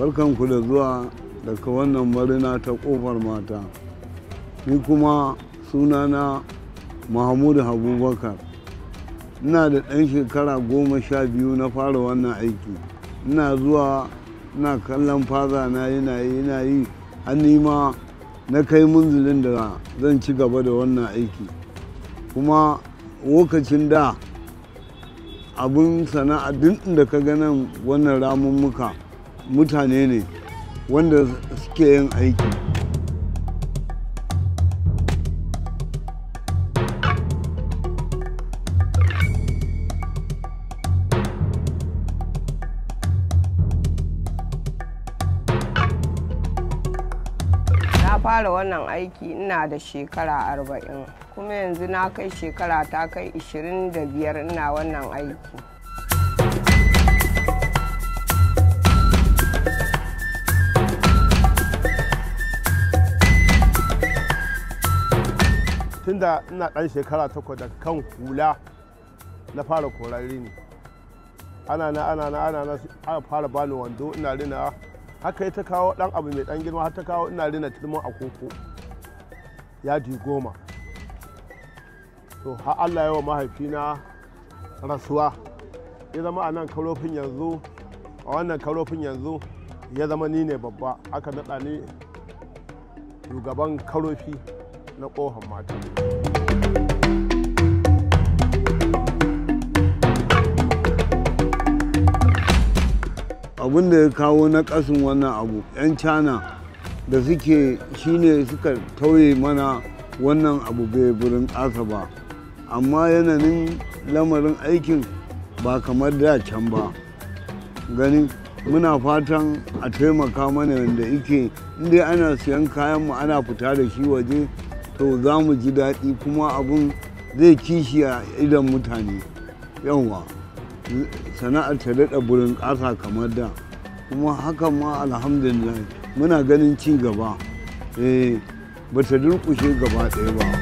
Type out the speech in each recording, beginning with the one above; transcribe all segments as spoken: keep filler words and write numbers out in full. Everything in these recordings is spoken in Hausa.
barkanku da zuwa daga wannan marina ta Kofar Mata. Ni kuma sunana Mahmud Abubakar. Ina da ɗan shekara goma sha biyu na fara wannan aiki. Ina zuwa ina kallon faza na yana yi yana yi har nima na kai munzulin da zan ci gaba da wannan aiki. Kuma lokacin da abin sana'a duk da ka ga nan wannan ramummuka mutane ne wanda suke yin aiki. Na fara wannan aiki ina da shekara arba'in, kuma yanzu na kai shekara ta kai ishirin da biyar ina wannan aiki. Tunda ina ɗan shekara takwas da kan hula na fara korari ne. Ana na ana na ana na aka fara bani wando ina rina, haka ta kawo ɗan abu mai ɗan girma har ta kawo ina rina turmin akoko yadi goma. To har Allah yawa mahaifina rasuwa ya zama a nan karofin yanzu, a wannan karofin yanzu ya zama ni ne babba, aka naɗa ni shugaban karofi na Kofar Mata. Abin da ya kawo na ƙasin wannan abu 'yan China da suke shine suka tauye mana wannan abu bai burin ƙasa ba, amma yanayin lamarin aikin ba kamar da can ba. Gani muna fatan a taimaka mana yadda ike inda ana siyan kayan mu ana fita da shi waje, to za mu ji daɗi kuma abin zai kishi a idan mutane. Yawwa sana'ar ta daɗa burin ƙasa kamar da, kuma hakan ma alhamdulillah muna ganin ci gaba. Eh, ba ta durƙushe gaba ɗaya ba.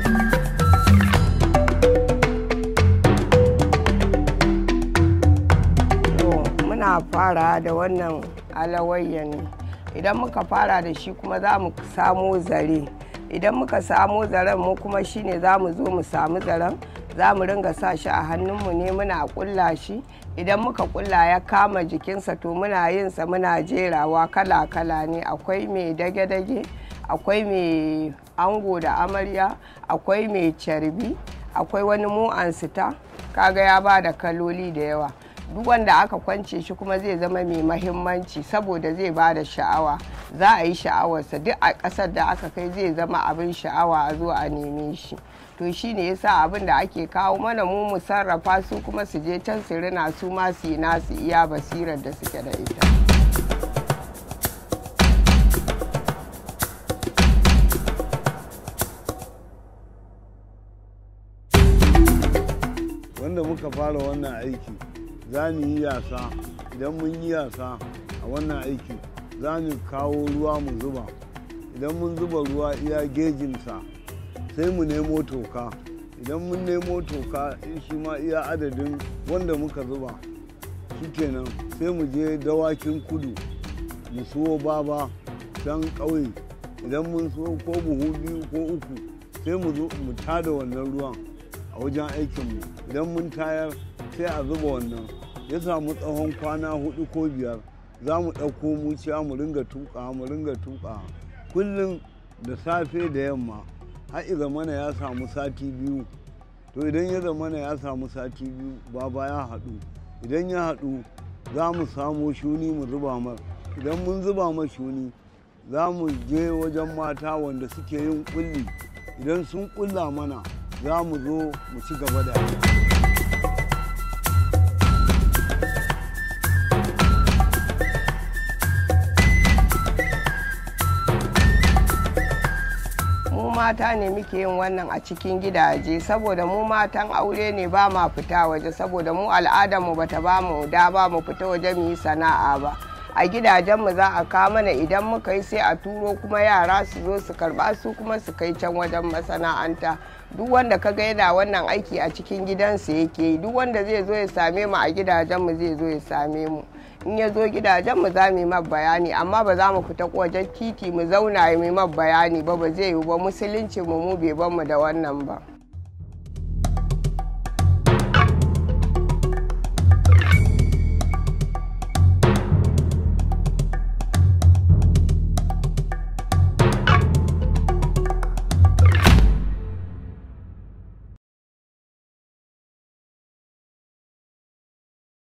Muna fara da wannan alawayya ne. Idan muka fara da shi kuma za mu samo zare. Idan muka samo zaren mu kuma shine za mu zo mu samu zaren, za mu ringa sa shi a hannunmu ne muna kulla shi. Idan muka kulla ya kama jikinsa to muna yin sa muna jerawa kala-kala ne. Akwai mai dage-dage, akwai mai ango da amarya, akwai mai carbi, akwai wani mu'ansita, kaga ya ba da kaloli da yawa. Duk wanda aka kwance shi kuma zai zama mai mahimmanci saboda zai ba da sha'awa, za a yi sha'awarsa duk a ƙasar da aka kai zai zama abin sha'awa a zo a neme shi. To shi ne yasa abin da ake kawo mana mu mu sarrafa su kuma su je can su rina su ma su yi nasu iya basirar da suke da ita. Wanda muka fara wannan aiki za mu yi yasa. Idan mun yi yasa a wannan aiki za mu kawo ruwa mu zuba. Idan mun zuba ruwa iya gejinsa sai mu nemo toka. Idan mun nemo toka shi ma iya adadin wanda muka zuba, shikenan sai mu je dawakin kudu mu siyo baba can ƙauye. Idan mun siyo ko buhu biyu ko uku sai mu zo mu tada wannan ruwan a wajen aikinmu. Idan mun tayar sai a zuba wannan, ya samu tsawon kwana hudu ko biyar za mu ɗauko muciya mu ringa tuƙa mu ringa tuƙa kullum da safe da yamma har zamana ya samu sati biyu. To idan ya zamana ya samu sati biyu baba ya haɗu, idan ya haɗu za mu samo shuni mu zuba mar. Idan mun zuba mar shuni za mu je wajen mata wanda suke yin ƙulli. Idan sun ƙulla mana za mu zo mu ci gaba da aiki. Mata ne muke yin wannan a cikin gidaje saboda mu matan aure ne, ba ma fita waje saboda mu al'adarmu bata ba mu da ba mu fita waje mu yi sana'a ba. A gidajenmu za a kawo mana, idan muka yi sai a turo kuma yara su zo su karba su kuma su kai can wajen masana'anta. Duk wanda ka ga yana wannan aiki a cikin gidansa yake yi. Duk wanda zai zo ya same mu a gidajenmu zai zo ya same mu. in ya zo gidajen mu za mu yi mar bayani, amma ba za mu fita wajen titi mu zauna yi mar bayani ba, ba zai yi ba. Musulunci mu mu bai ban mu da wannan ba.